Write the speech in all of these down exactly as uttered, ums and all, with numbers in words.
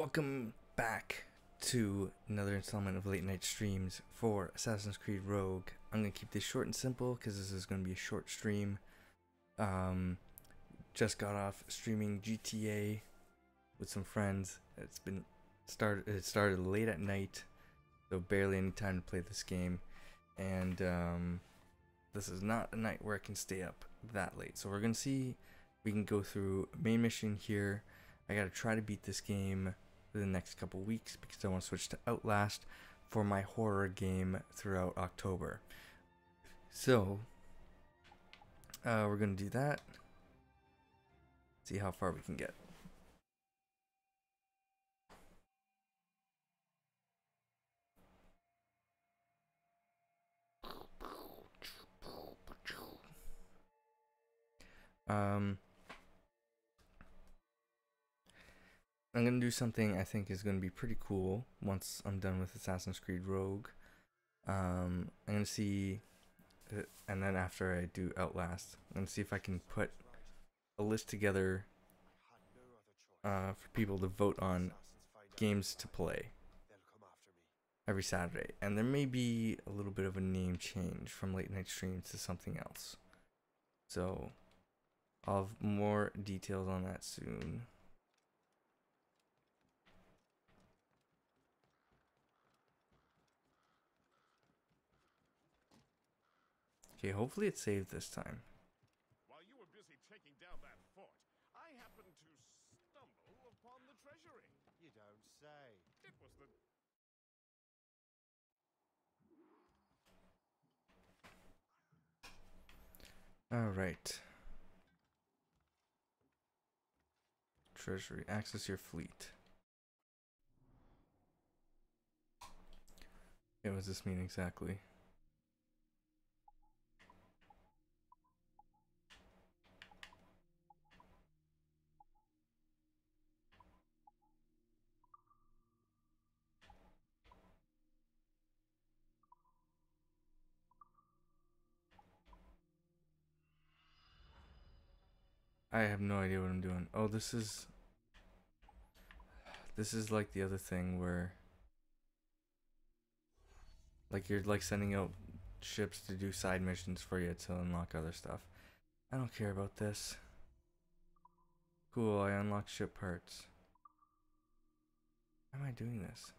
Welcome back to another installment of Late Night Streams for Assassin's Creed Rogue. I'm going to keep this short and simple because this is going to be a short stream. Um, just got off streaming G T A with some friends. It's been started. It started late at night, so barely any time to play this game. And um, this is not a night where I can stay up that late. So we're going to see. We can go through main mission here. I gotta try to beat this game for the next couple weeks because I want to switch to Outlast for my horror game throughout October. So, uh, we're gonna do that. See how far we can get. Um, I'm gonna do something I think is gonna be pretty cool once I'm done with Assassin's Creed Rogue. Um, I'm gonna see, uh, and then after I do Outlast, I'm gonna see if I can put a list together uh, for people to vote on games to play every Saturday. And there may be a little bit of a name change from Late Night Streams to something else. So I'll have more details on that soon. Okay, hopefully it saved this time. While you were busy taking down that fort, I happened to stumble upon the treasury. You don't say. It was the... Alright. Treasury. Access your fleet. Okay, what does this mean exactly? I have no idea what I'm doing. Oh, this is... This is like the other thing where... Like you're like sending out ships to do side missions for you to unlock other stuff. I don't care about this. Cool, I unlocked ship parts. Why am I doing this?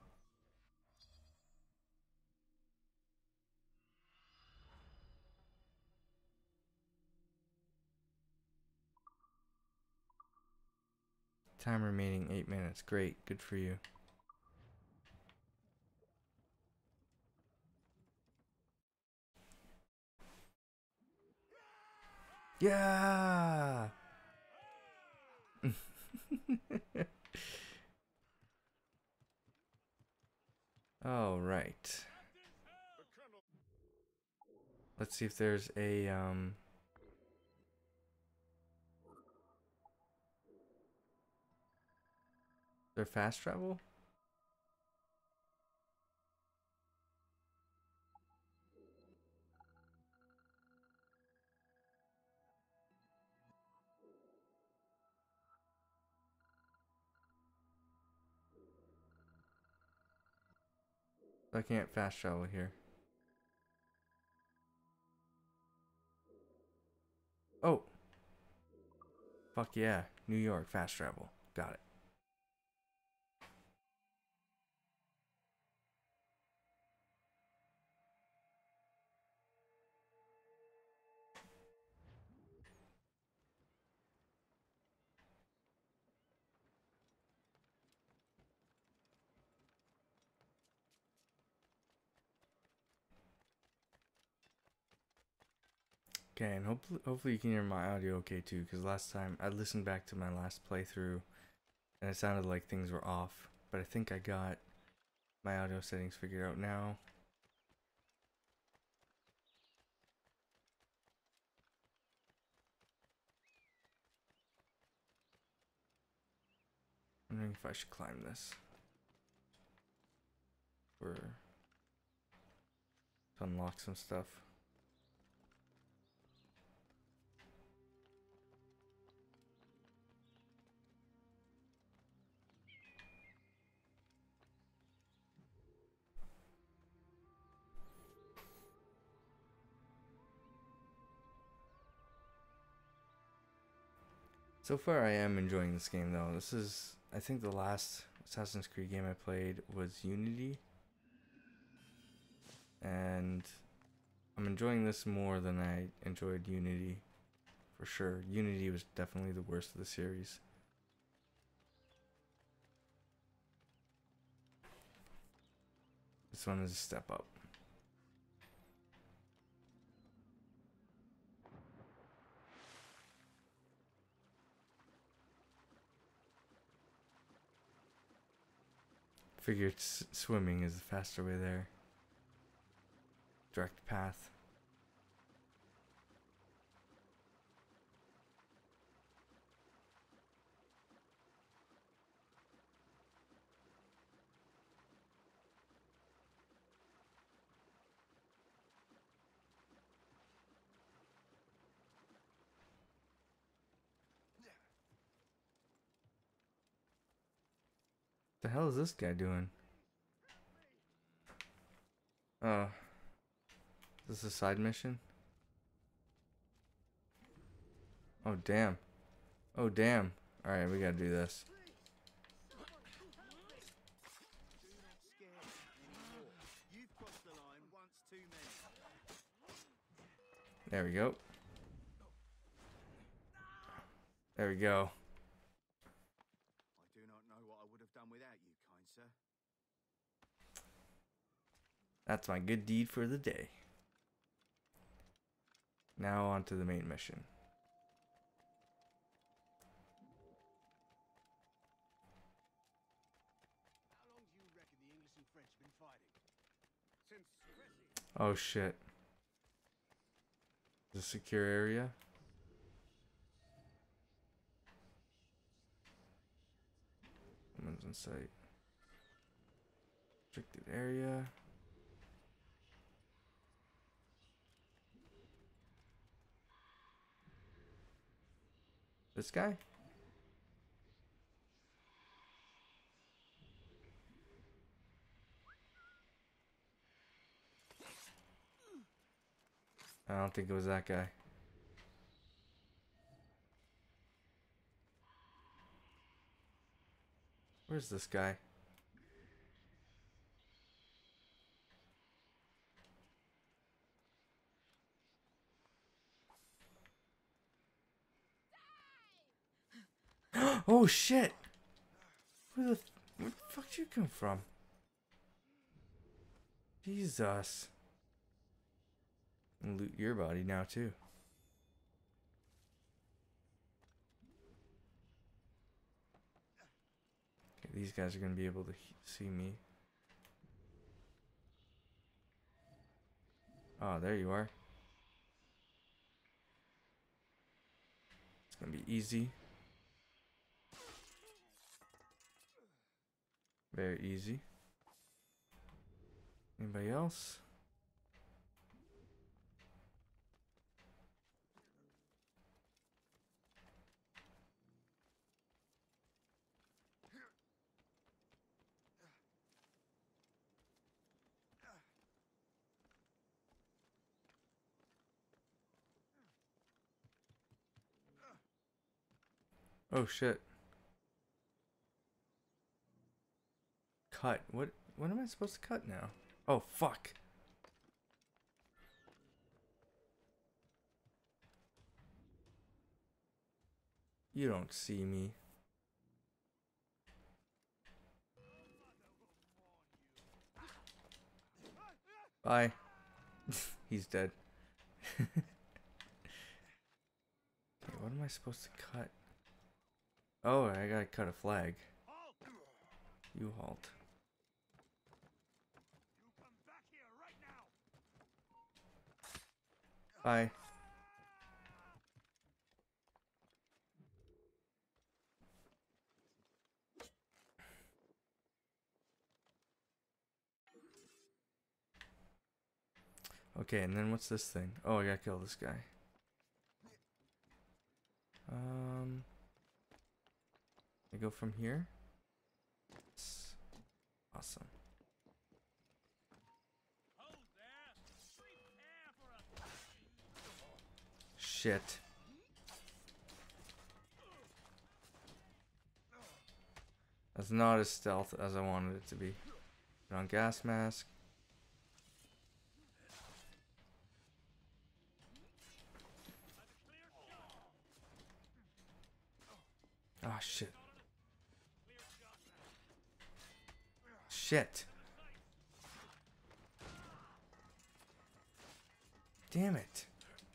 Time remaining eight minutes. Great, good for you. Yeah! All right. Let's see if there's a um is there fast travel? I can't fast travel here. Oh. Fuck yeah. New York fast travel. Got it. Okay, and hopefully, hopefully you can hear my audio okay too, because last time I listened back to my last playthrough and it sounded like things were off, but I think I got my audio settings figured out now. I'm wondering if I should climb this. Or to unlock some stuff. So far, I am enjoying this game, though. This is, I think, the last Assassin's Creed game I played was Unity. And I'm enjoying this more than I enjoyed Unity, for sure. Unity was definitely the worst of the series. This one is a step up. Figured s swimming is the faster way there. Direct path. The hell is this guy doing? Oh. Is this a side mission? Oh, damn. Oh, damn. Alright, we gotta do this. There we go. There we go. I do not know what I would have done without you, kind sir. That's my good deed for the day. Now on to the main mission. How long do you reckon the English and French have been fighting? Since Cressy. Oh shit. The secure area. Someone's in sight. Restricted area. This guy? I don't think it was that guy. Where's this guy? Oh shit! Where the, where the fuck did you come from? Jesus. And loot your body now too. Okay, these guys are gonna be able to he see me. Oh, there you are. It's gonna be easy. Very easy. Anybody else? Oh shit. Cut. What what am I supposed to cut now? Oh fuck. You don't see me. Bye. He's dead. Okay, what am I supposed to cut? Oh, I gotta cut a flag. You halt. You come back here right now. Bye. Okay, and then what's this thing? Oh, I gotta kill this guy. Um, I go from here. Yes. Awesome. Hold there. Prepare for a Shit. That's not as stealth as I wanted it to be. Put on gas mask. Oh shit. Shit. Damn it.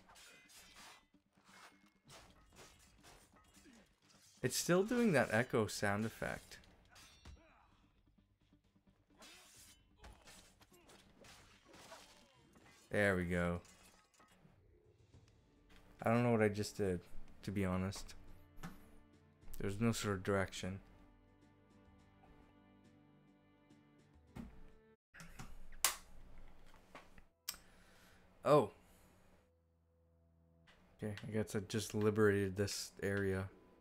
It's still doing that echo sound effect. There we go. I don't know what I just did, to be honest. There's no sort of direction. Oh. Okay, I guess I just liberated this area.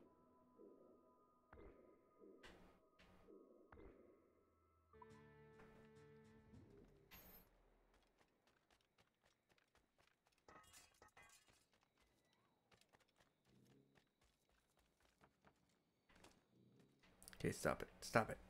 Okay, stop it. Stop it.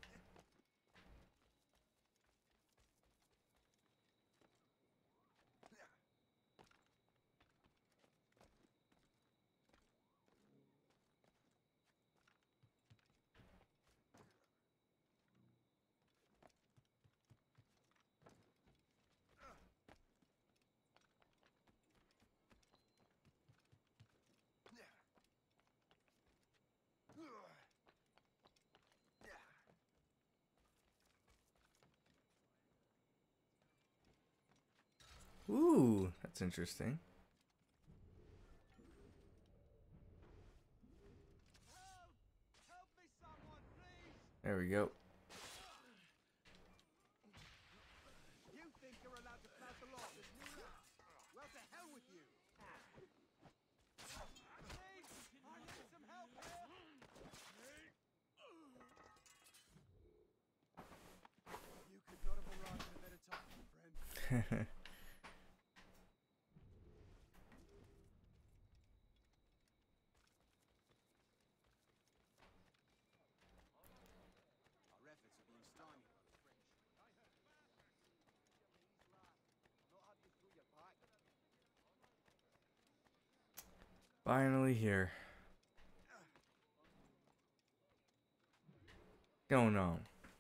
Ooh, that's interesting. Help me, someone, please! There we go. You think you're allowed to flout the law this new land? Well, to hell with you! Please! I need some help here! You could not have arrived at a better time, my friend. Our efforts are being stymied by the French. Please, lad. Not have you through your back. Finally here. Going on.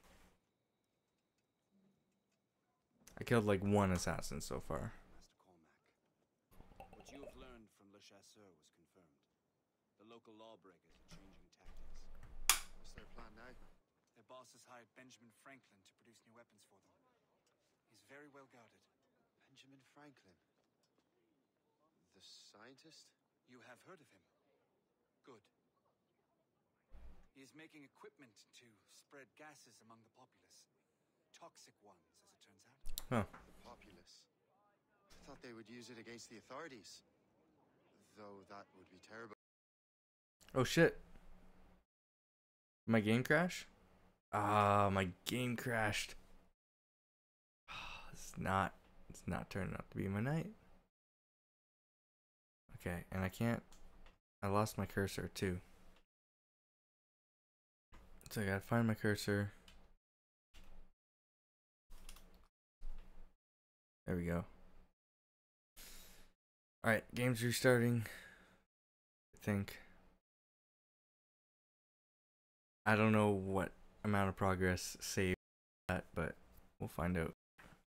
I killed like one assassin so far. Master Cormac, what you have learned from Le Chasseur was confirmed. The local lawbreakers are changing tactics. What's their plan now? Their boss has hired Benjamin Franklin to produce new weapons for them. He's very well guarded. Benjamin Franklin. The scientist? You have heard of him? Good. He is making equipment to spread gases among the populace. Toxic ones, as it turns out. Huh. The populace. I thought they would use it against the authorities. Though that would be terrible. Oh shit. My game crash? Ah, my game crashed. It's not it's not turning out to be my night. Okay, and I can't I lost my cursor too. So I gotta find my cursor. There we go. Alright, game's restarting. I think. I don't know what amount of progress saved that, but we'll find out.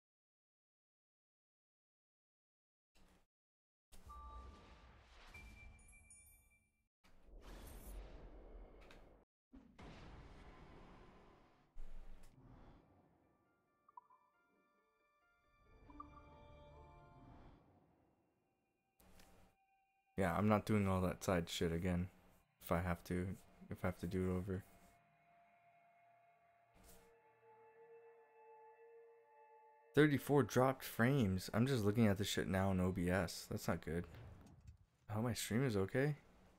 Yeah, I'm not doing all that side shit again. If I have to, if I have to do it over. thirty-four dropped frames. I'm just looking at this shit now in O B S. That's not good. Oh, my stream is okay.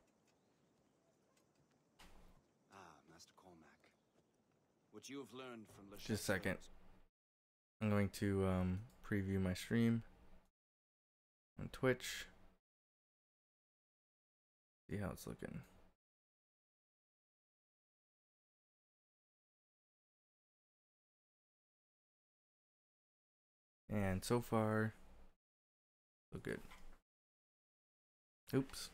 Ah, Master Cormac. What you have learned from Le Just a second. I'm going to um, preview my stream on Twitch. See how it's looking. And so far, so good. Oops.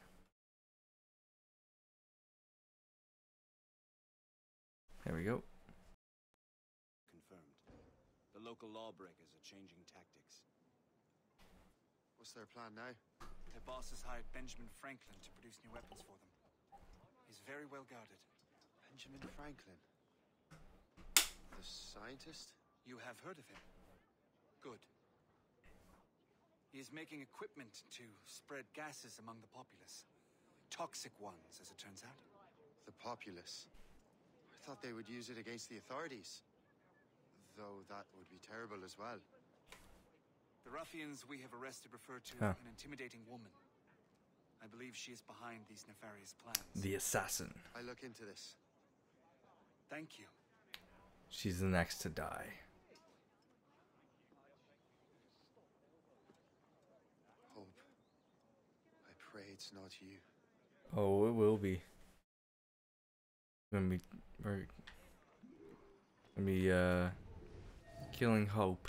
There we go. Confirmed. The local lawbreakers are changing tactics. What's their plan now? Their boss has hired Benjamin Franklin to produce new weapons for them. He's very well guarded. Benjamin Franklin. The scientist? You have heard of him? Good. He is making equipment to spread gases among the populace. Toxic ones, as it turns out. The populace. I thought they would use it against the authorities. Though that would be terrible as well. The ruffians we have arrested refer to Huh. an intimidating woman. I believe she is behind these nefarious plans. The assassin. I look into this. Thank you. She's the next to die. Hope. I pray it's not you. Oh, it will be. Gonna be, we're gonna be uh, killing Hope.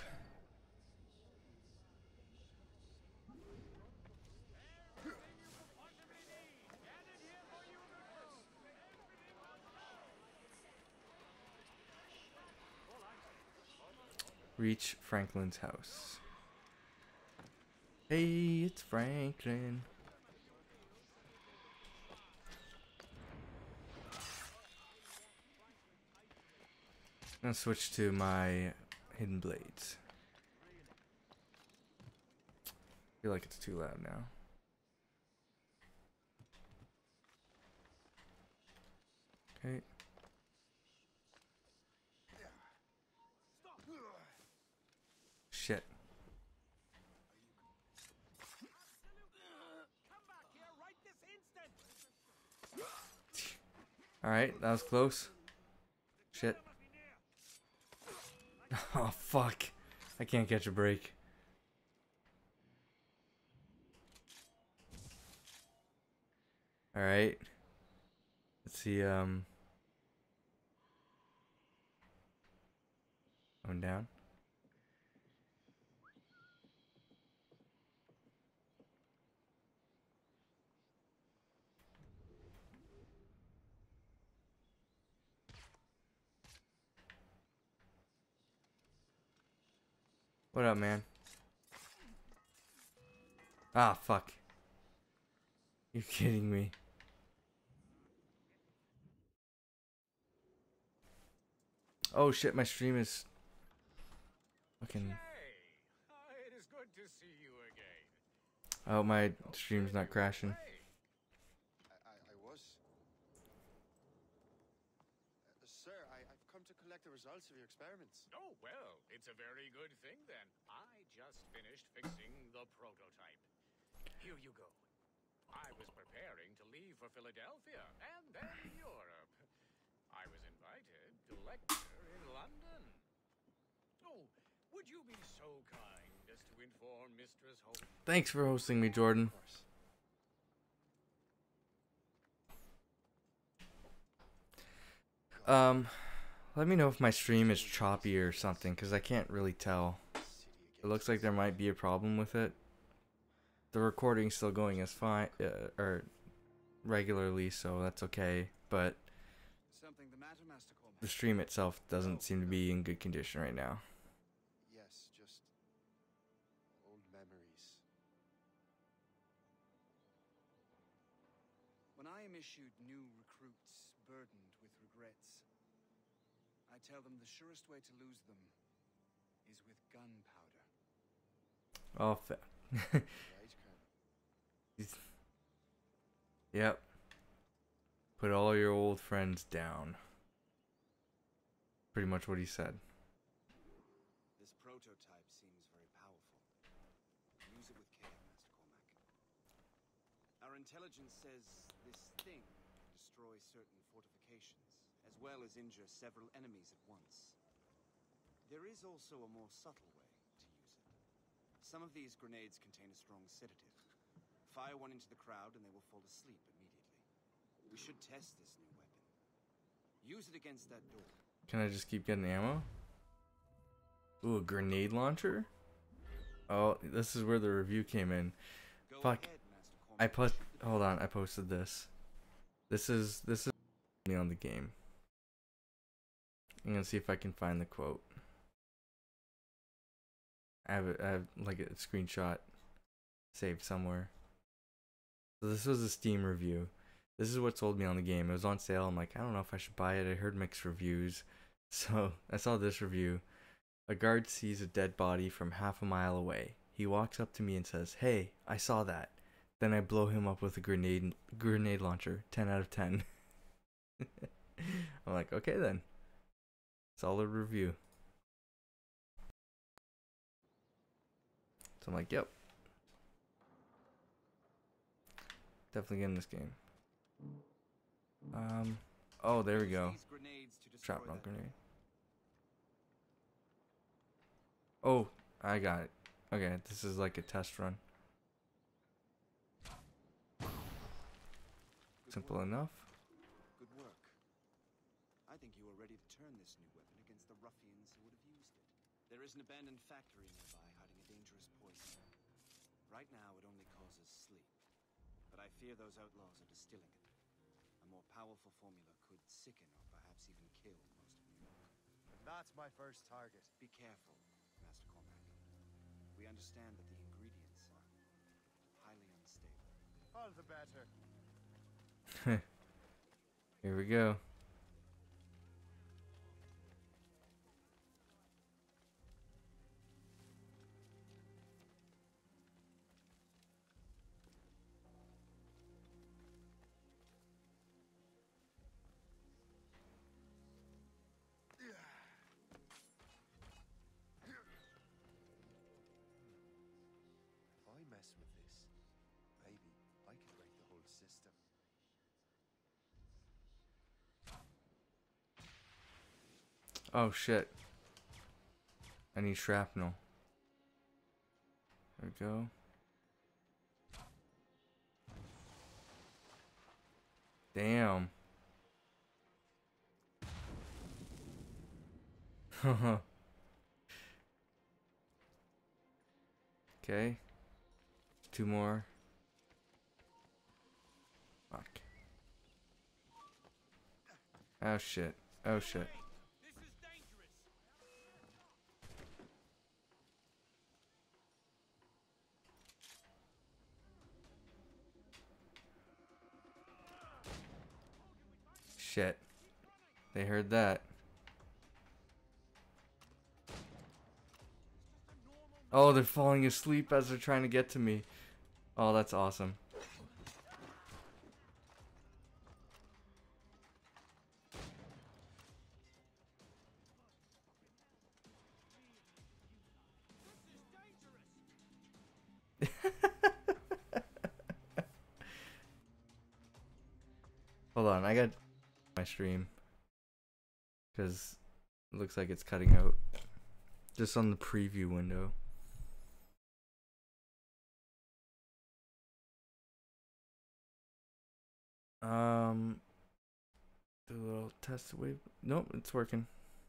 Reach Franklin's house. Hey, it's Franklin. I'm gonna switch to my hidden blades. I feel like it's too loud now. Okay. Shit. Alright, that was close. Shit. Oh, fuck. I can't catch a break. Alright. Let's see, um... going down. What up, man? Ah, fuck. You're kidding me. Oh shit, my stream is fucking... Hey, it is good to see you again. Oh, my stream's not crashing. I, I, I was. Uh, sir, I, I've come to collect the results of your experiments. Oh, well, it's a very good thing then. I just finished fixing the prototype. Here you go. I was preparing to leave for Philadelphia and then Europe. I was invited to lecture in London. Oh, would you be so kind as to inform Mistress Hope? Thanks for hosting me, Jordan. Of course. Um, let me know if my stream is choppy or something, because I can't really tell. It looks like there might be a problem with it. The recording's still going as fine, uh, or regularly, so that's okay. But Something the matter, Master Cormac? the stream itself doesn't seem to be in good condition right now. Yes, just old memories. When I am issued new recruits burdened with regrets, I tell them the surest way to lose them is with gunpowder. Oh, fa- Right, Colonel? Yep. Put all your old friends down. Pretty much what he said. This prototype seems very powerful. Use it with care, Master Cormac. Our intelligence says this thing destroys certain fortifications, as well as injure several enemies at once. There is also a more subtle way to use it. Some of these grenades contain a strong sedative. Fire one into the crowd and they will fall asleep immediately. We should test this new weapon. Use it against that door. Can I just keep getting ammo? Ooh, a grenade launcher? Oh, this is where the review came in. Go Fuck. ahead, Master Cormac. I put. Hold on. I posted this. This is this is me on the game. I'm gonna see if I can find the quote. I have it. I have like a screenshot saved somewhere. So this was a Steam review. This is what sold me on the game. It was on sale. I'm like, I don't know if I should buy it. I heard mixed reviews. So I saw this review. A guard sees a dead body from half a mile away. He walks up to me and says, "Hey, I saw that." Then I blow him up with a grenade grenade launcher. ten out of ten. I'm like, okay then. Solid review. So I'm like, yep. Definitely getting this game. Um, oh, there we go. Use these grenades to destroy Shrapnel that. grenade. Oh, I got it. Okay, this is like a test run. Good Simple work. enough. Good work. I think you are ready to turn this new weapon against the ruffians who would have used it. There is an abandoned factory nearby hiding a dangerous poison. Right now, it only causes sleep. But I fear those outlaws are distilling it. A more powerful formula could sicken or perhaps even kill most of New York. And that's my first target. Be careful, Master Cormac. We understand that the ingredients are highly unstable. All the better. Here we go. If I mess with this, maybe I could break the whole system. Oh shit. I need shrapnel. There we go. Damn. Okay. Two more. Fuck. Oh shit. Oh shit. This is dangerous. Shit. They heard that. Oh, they're falling asleep as they're trying to get to me. Oh, that's awesome. Hold on, I got my stream. Because it looks like it's cutting out. Just on the preview window. Um, do a little test wave. Nope, it's working.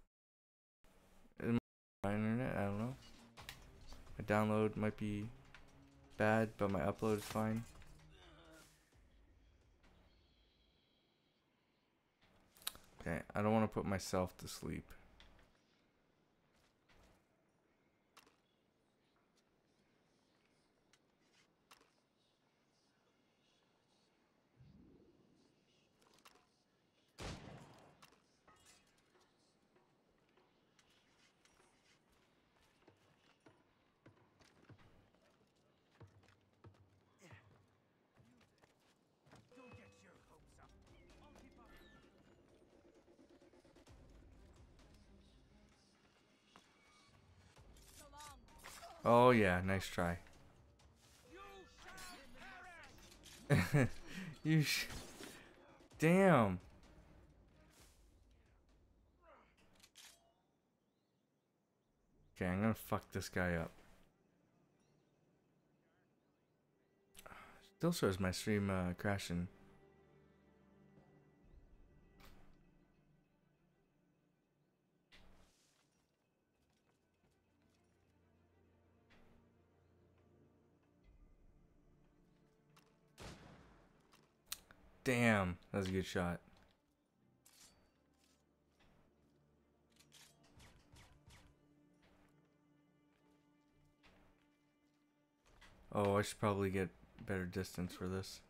It might be my internet, I don't know. My download might be bad, but my upload is fine. Okay, I don't want to put myself to sleep. Don't get your hopes up. I'll keep up. So long. Oh yeah, nice try. You shall perish. You sh- Damn. Okay, I'm gonna fuck this guy up. Still shows my stream uh, crashing. Damn, that was a good shot. Oh, I should probably get better distance for this.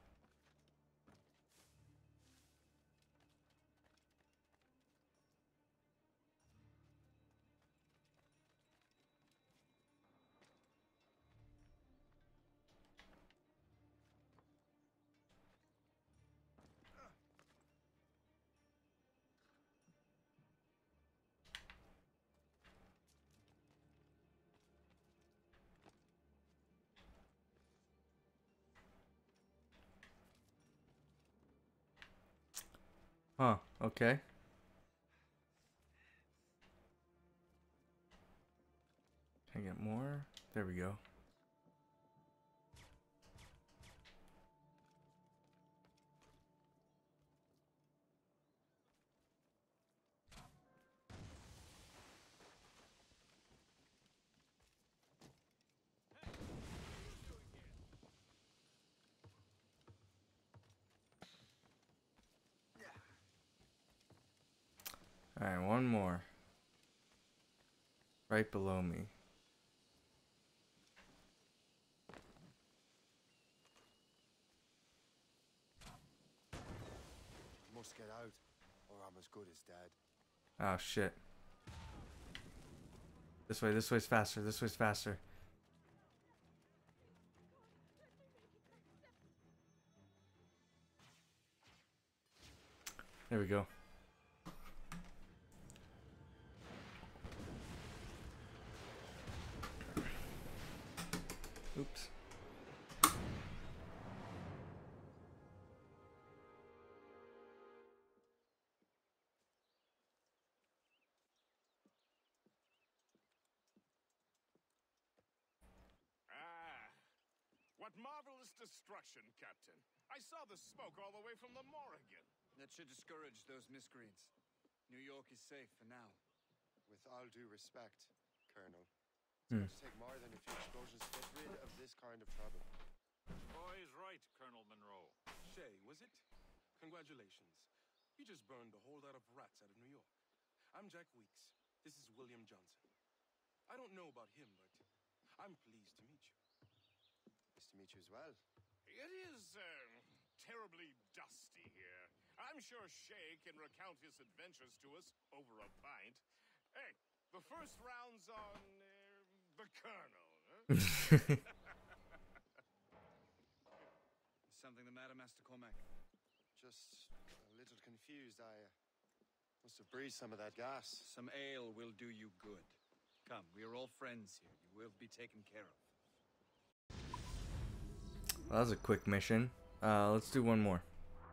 Huh, okay. Can I get more? There we go. Alright, one more. Right below me. Must get out, or I'm as good as dead. Oh shit. This way, this way's faster, this way's faster. There we go. Oops. Ah, what marvelous destruction, Captain. I saw the smoke all the way from the Morrigan. That should discourage those miscreants. New York is safe for now. With all due respect, Colonel, it's Hmm. going to take more than a few explosions to get rid of this kind of trouble. Boy's right, Colonel Monroe. Shay, was it? Congratulations. You just burned a whole lot of rats out of New York. I'm Jack Weeks. This is William Johnson. I don't know about him, but I'm pleased to meet you. Nice to meet you as well. It is, um, terribly dusty here. I'm sure Shay can recount his adventures to us over a pint. Hey, the first round's on, uh, the Colonel, huh? Something the matter, Master Cormac? Just a little confused. I uh, must have breathed some of that gas. Some ale will do you good. Come, we are all friends here. You will be taken care of. Well, that was a quick mission. Uh, let's do one more.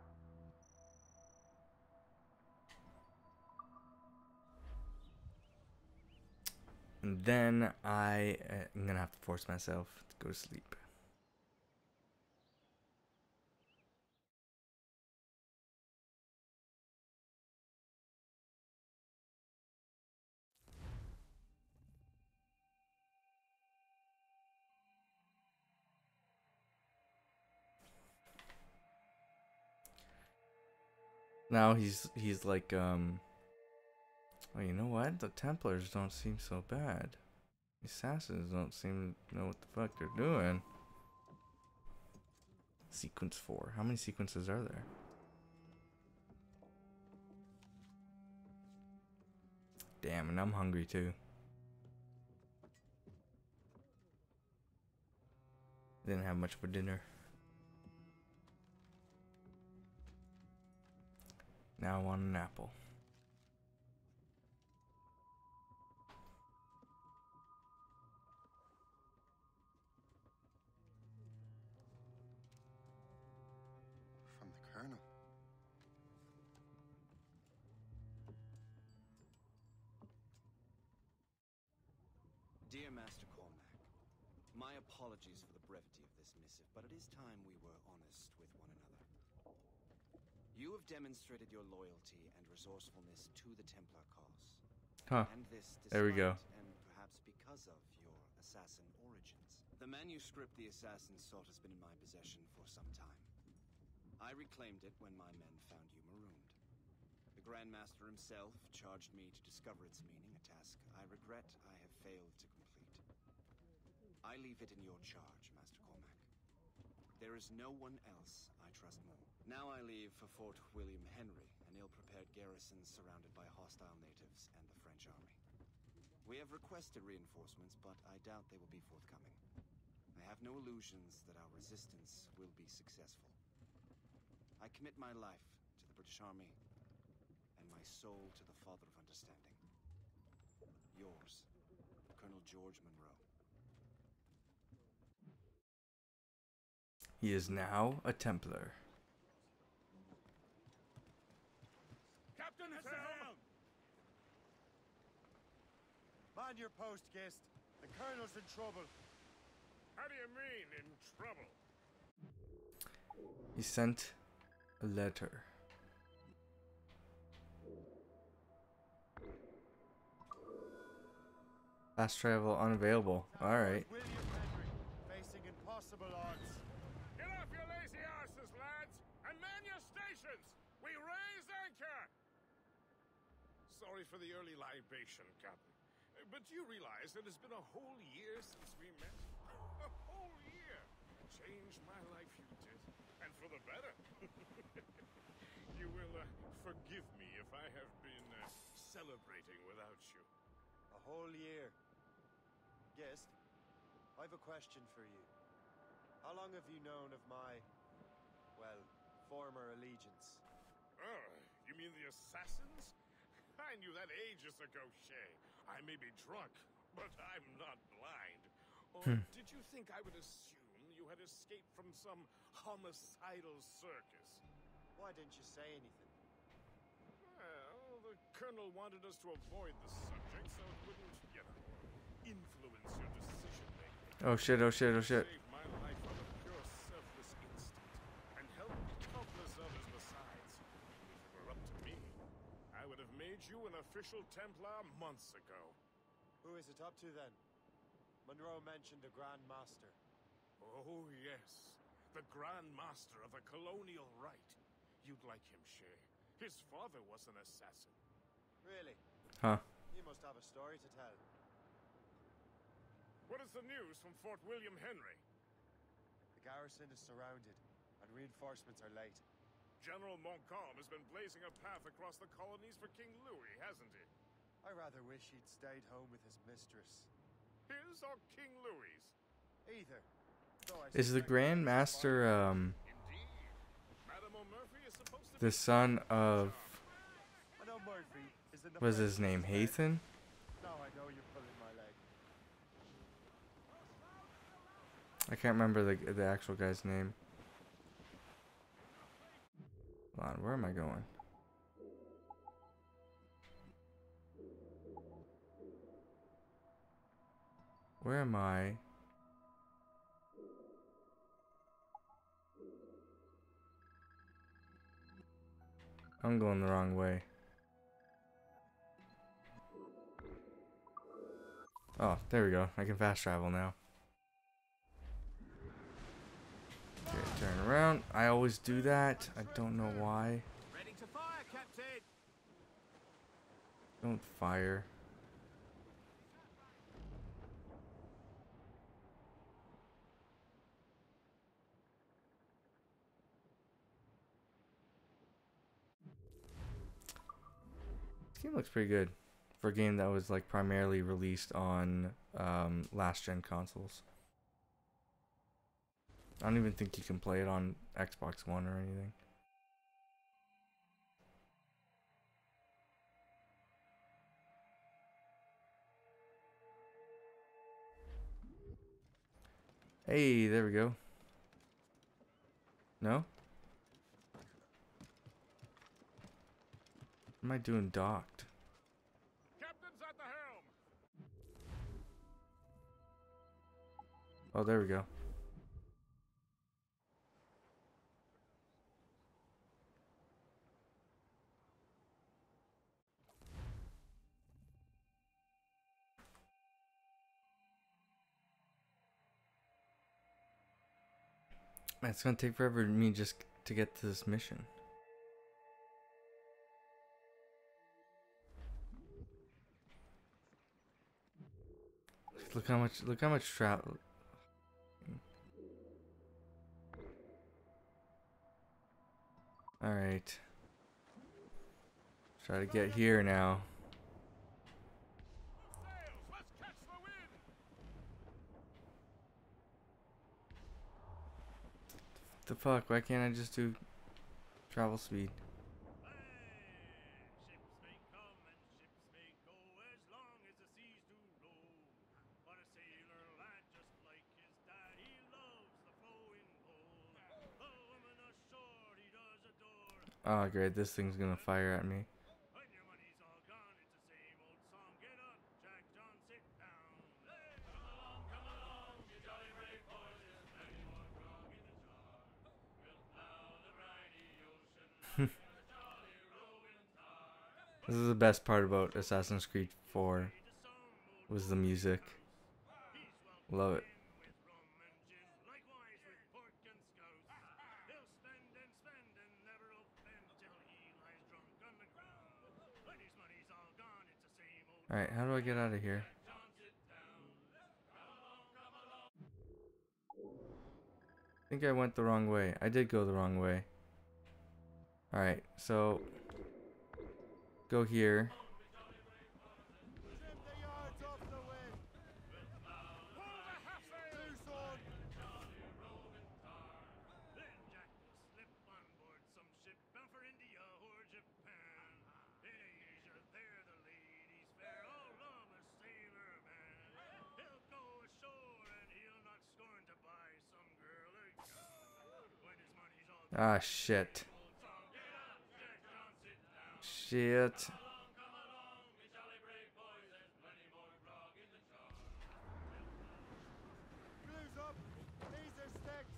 And then I uh, am gonna have to force myself to go to sleep. Now he's he's like um oh, you know what? The Templars don't seem so bad. The Assassins don't seem to know what the fuck they're doing. Sequence four. How many sequences are there? Damn, and I'm hungry too. Didn't have much for dinner. Now I want an apple. From the Colonel. Dear Master Cormac, my apologies for the brevity of this missive, but it is time we were honest with one another. You have demonstrated your loyalty and resourcefulness to the Templar cause. Huh. And this There we go. despite and perhaps because of your assassin origins. The manuscript the assassin sought has been in my possession for some time. I reclaimed it when my men found you marooned. The Grand Master himself charged me to discover its meaning, a task I regret I have failed to complete. I leave it in your charge, Master Cormac. There is no one else I trust more. Now I leave for Fort William Henry, an ill-prepared garrison surrounded by hostile natives and the French army. We have requested reinforcements, but I doubt they will be forthcoming. I have no illusions that our resistance will be successful. I commit my life to the British Army, and my soul to the Father of Understanding. Yours, Colonel George Monroe. He is now a Templar. Captain Helm! Man your post, Gist. The Colonel's in trouble. How do you mean, in trouble? He sent a letter. Fast travel unavailable. Alright. William Henry, facing impossible odds. Get off your lazy arses, lads, and man your stations! We raise anchor! Sorry for the early libation, Captain. But do you realize that it's been a whole year since we met? A whole year! Changed my life, you did. And for the better. You will uh, forgive me if I have been uh, celebrating without you. A whole year. Gist, I've a question for you. How long have you known of my, well, former allegiance? Oh, you mean the assassins? I knew that ages ago, Shay. I may be drunk, but I'm not blind. Or did you think I would assume you had escaped from some homicidal circus? Why didn't you say anything? Well, the Colonel wanted us to avoid the subject so it wouldn't, you know, influence your decision-making. Oh shit, oh shit, oh shit. Saved my life out of pure selfless instinct, and helped countless others besides. If it were up to me, I would have made you an official Templar months ago. Who is it up to then? Monroe mentioned a Grand Master. Oh, yes. The Grand Master of the Colonial Rite. You'd like him, Shay. His father was an assassin. Really? Huh. You must have a story to tell. What is the news from Fort William Henry? The garrison is surrounded, and reinforcements are late. General Montcalm has been blazing a path across the colonies for King Louis, hasn't he? I rather wish he'd stayed home with his mistress. His or King Louis's? Either. Though I Is the suspect Grand he's Master um Indeed. Madame O'Murphy is supposed to the be... son of I know Murphy is in the was his French name business. Hathan? Now I know you're pulling my leg. I can't remember the the actual guy's name. Hold on, where am I going? Where am I? I'm going the wrong way. Oh, there we go. I can fast travel now. Okay, turn around. I always do that. I don't know why. Ready to fire, Captain! Don't fire. This game looks pretty good for a game that was like primarily released on um, last gen consoles. I don't even think you can play it on Xbox One or anything. Hey, there we go. No? What am I doing docked? Captain's at the helm! Oh, there we go. Man, it's gonna take forever to me just to get to this mission? Look how much, look how much travel. Alright. Try to get here now. The fuck? Why can't I just do travel speed? Oh great, this thing's gonna fire at me. This is the best part about Assassin's Creed four, was the music. Love it. Alright, how do I get out of here? I think I went the wrong way. I did go the wrong way. Alright, so go here. Ah, shit. Shit. Blues up. These are sticks.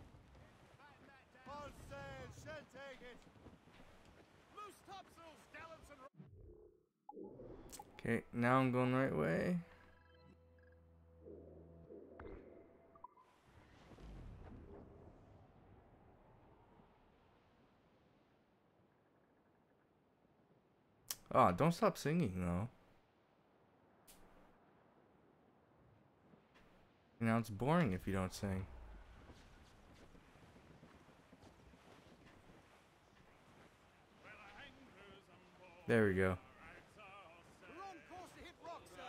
All sail. Shall take it. Loose topsails, gallants and... Okay, now I'm going the right way. Oh, don't stop singing though. Now it's boring if you don't sing. There we go. We're on course to hit rock, sir.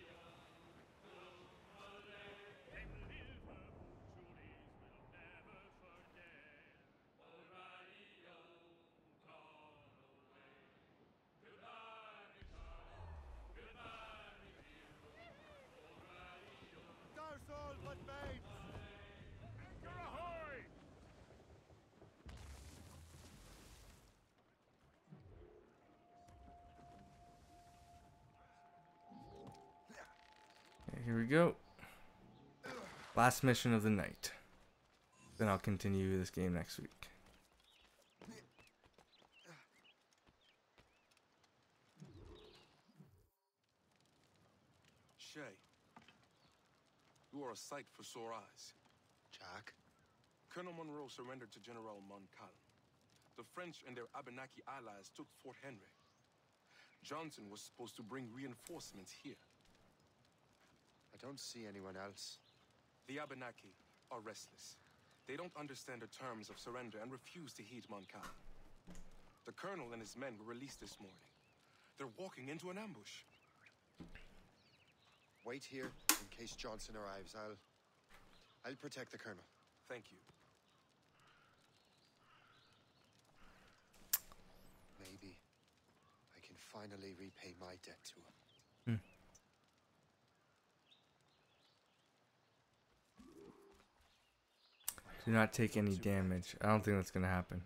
Douse all but mates. Anchor ahoy! Okay, here we go. Last mission of the night. Then I'll continue this game next week. Shay, you are a sight for sore eyes. Jack? Colonel Monroe surrendered to General Montcalm. The French and their Abenaki allies took Fort Henry. Johnson was supposed to bring reinforcements here. I don't see anyone else. The Abenaki are restless. They don't understand the terms of surrender and refuse to heed Montcalm. The colonel and his men were released this morning. They're walking into an ambush. Wait here in case Johnson arrives. I'll... I'll protect the colonel. Thank you. Maybe I can finally repay my debt to him. Hmm. Do not take any damage. I don't think that's gonna happen.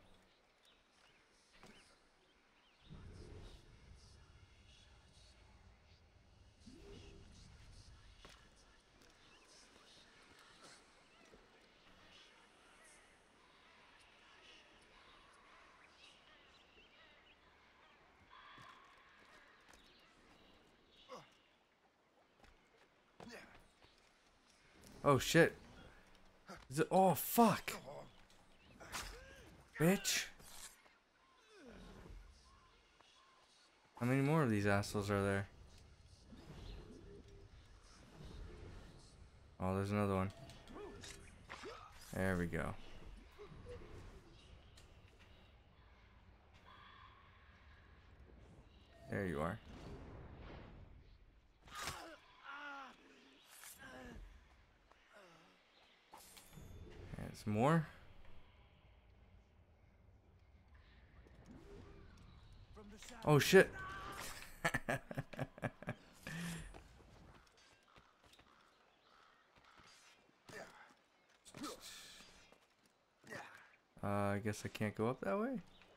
Oh shit. Is it? Oh fuck. bitch. How many more of these assholes are there? Oh, there's another one. There we go. There you are. There's more. Oh shit. uh, I guess I can't go up that way.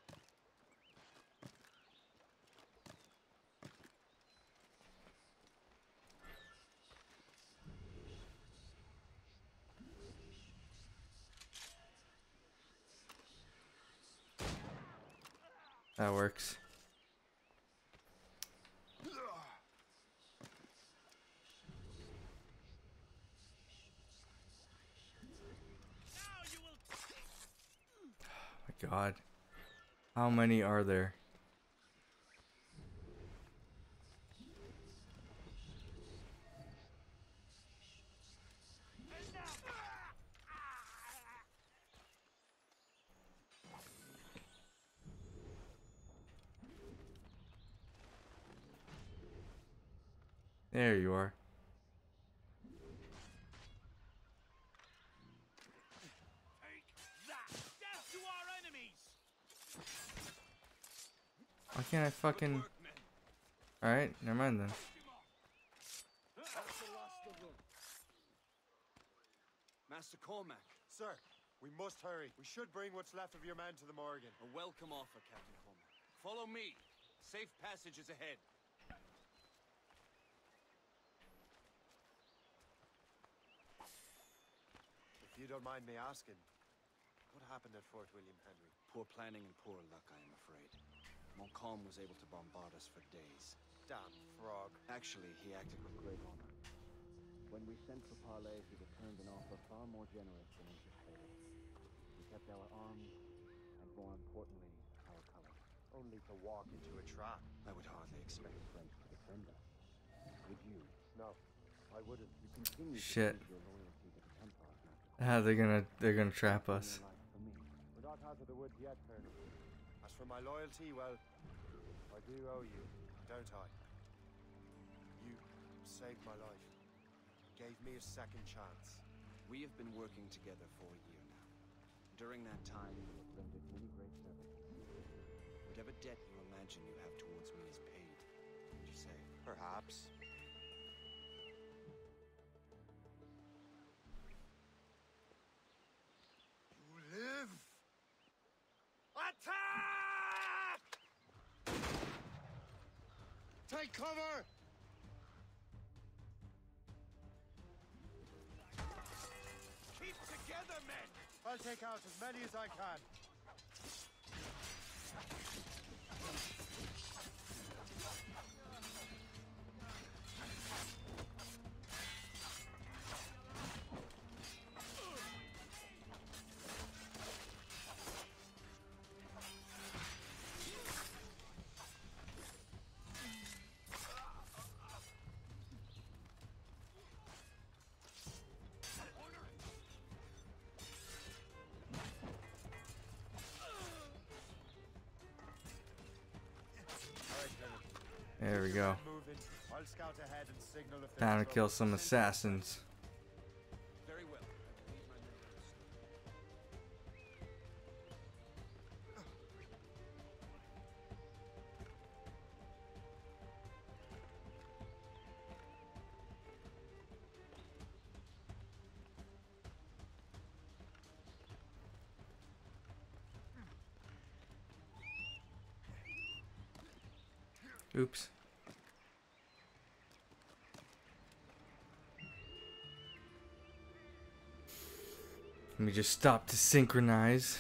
That works. Oh my god. How many are there? There you are. Why can't I fucking... Alright, never mind then. Master Cormac. Sir, we must hurry. We should bring what's left of your men to the Morgan. A welcome offer, Captain Cormac. Follow me. Safe passage is ahead. If you don't mind me asking, what happened at Fort William Henry? Poor planning and poor luck, I am afraid. Montcalm was able to bombard us for days. Damn frog. Actually, he acted with great honor. When we sent for parley, he returned an offer far more generous than anticipated. We kept our arms, and more importantly, our colors. Only to walk into a trap. I would hardly expect the French to defend us. Would you? No, I wouldn't. You continue Shit. to prove your loyalty to the Templars, Master. Ah, they're gonna they're gonna trap us. Your life for me. We're not out of the woods yet, Colonel. As for my loyalty, well, I do owe you, don't I? You saved my life. Gave me a second chance. We have been working together for a year now. During that time, you have rendered many great services. Whatever debt you imagine you have towards me is paid, would you say? Perhaps. You live! Attack! Take cover! Keep together, men! I'll take out as many as I can. There we go. Moving. I'll scout ahead and signal if Time to there's kill trouble. some assassins. Very well. I believe my men understand. Oops. Let me just stop to synchronize.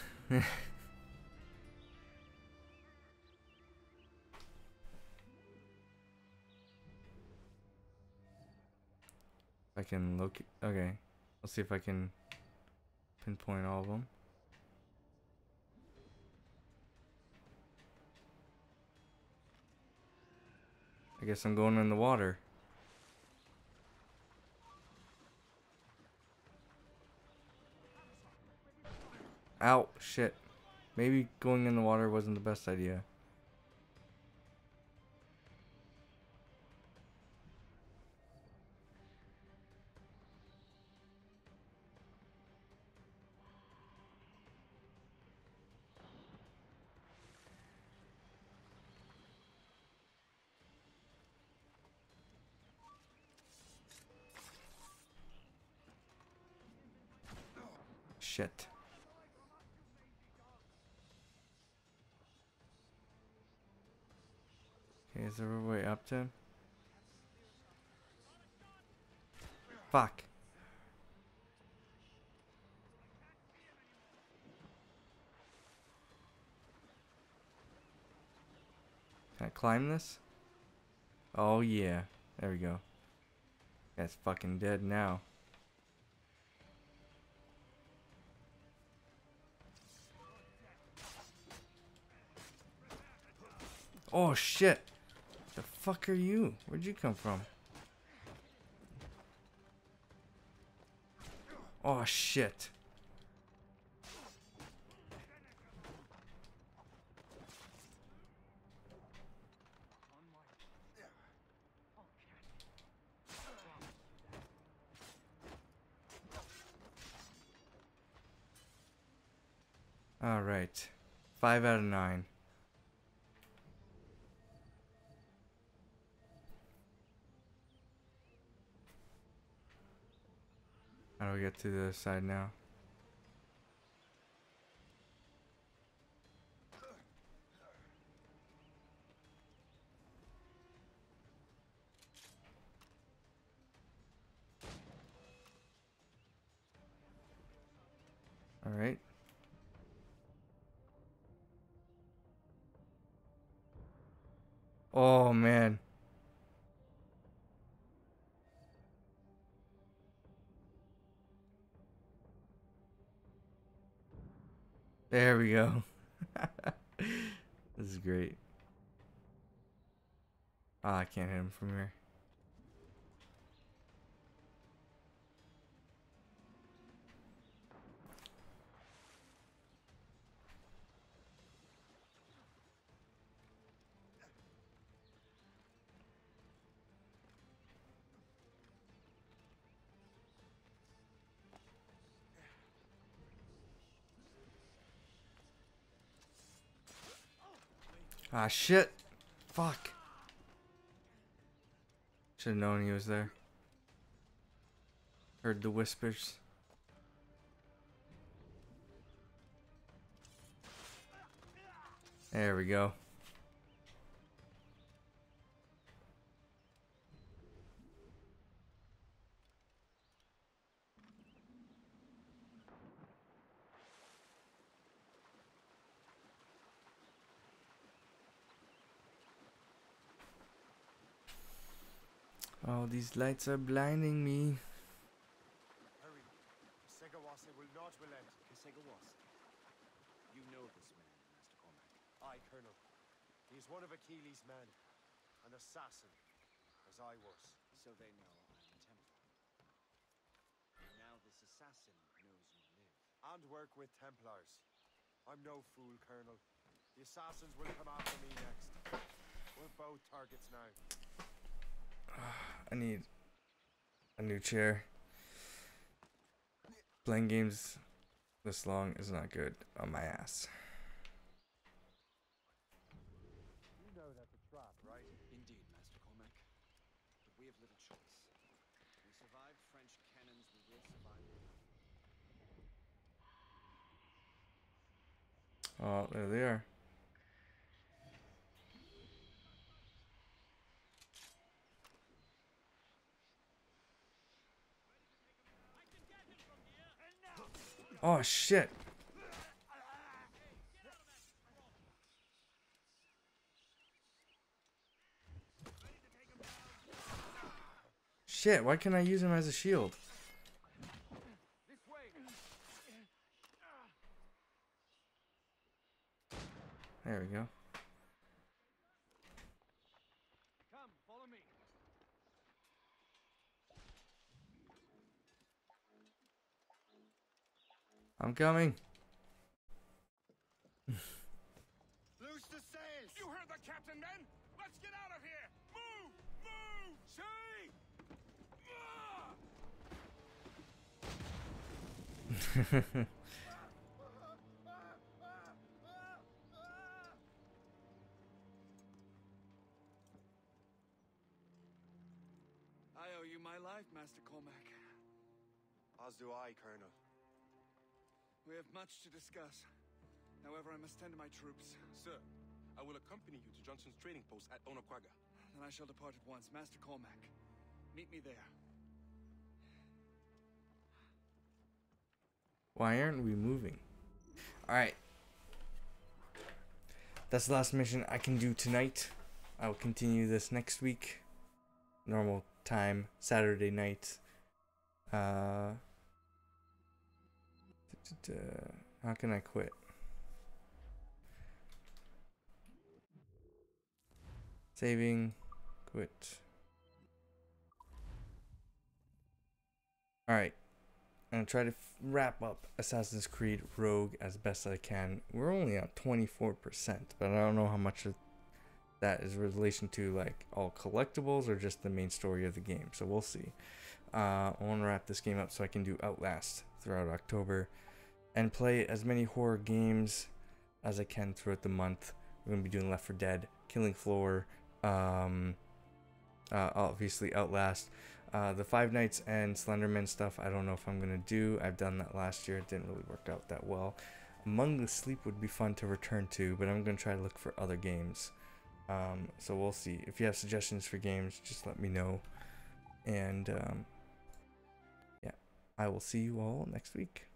I can look. Okay. Let's see if I can pinpoint all of them. I guess I'm going in the water. Ow, shit. Maybe going in the water wasn't the best idea. Shit. Okay, is there a way up to him? Fuck. Can I climb this? Oh yeah. There we go. That's fucking dead now. Oh shit. The fuck are you? Where'd you come from? Oh shit. All right. Five out of nine. How do we get to the other side now? All right. Oh man. There we go. This is great. Ah, I can't hit him from here. Ah, shit. Fuck. Should have known he was there. Heard the whispers. There we go. Oh, these lights are blinding me. Hurry. Segawase will not relent. Kesegawase. You know this man, Master Cormac. Aye, Colonel. He is one of Achilles' men. An assassin, as I was. So they know I'm a Templar. Now this assassin knows you live. And work with Templars. I'm no fool, Colonel. The assassins will come after me next. We're both targets now. I need a new chair. Playing games this long is not good on my ass. You know that's a trap, right? Indeed, Master Cormac. But we have little choice. We survived French cannons, we will survive them. Oh, there they are. Oh shit. Shit, why can't I use him as a shield? There we go. Come, follow I'm coming. Loose the sails! You heard the captain, men! Let's get out of here! Move! Move! See! I owe you my life, Master Cormac. As do I, Colonel. We have much to discuss. However, I must tend to my troops. Sir, I will accompany you to Johnson's trading post at Onaqaga. Then I shall depart at once. Master Cormac, meet me there. Why aren't we moving? Alright. That's the last mission I can do tonight. I will continue this next week. Normal time, Saturday night. Uh, how can I quit? Saving, quit. Alright. I'm gonna try to f wrap up Assassin's Creed Rogue as best I can. We're only at twenty-four percent, but I don't know how much of that is in relation to like all collectibles or just the main story of the game. So we'll see. Uh, I want to wrap this game up so I can do Outlast throughout October and play as many horror games as I can throughout the month. We're gonna be doing Left four Dead, Killing Floor, um, uh, obviously Outlast. Uh, the Five Nights and Slenderman stuff, I don't know if I'm going to do. I've done that last year. It didn't really work out that well. Among the Sleep would be fun to return to, but I'm going to try to look for other games. Um, so we'll see. If you have suggestions for games, just let me know. And, um, yeah, I will see you all next week.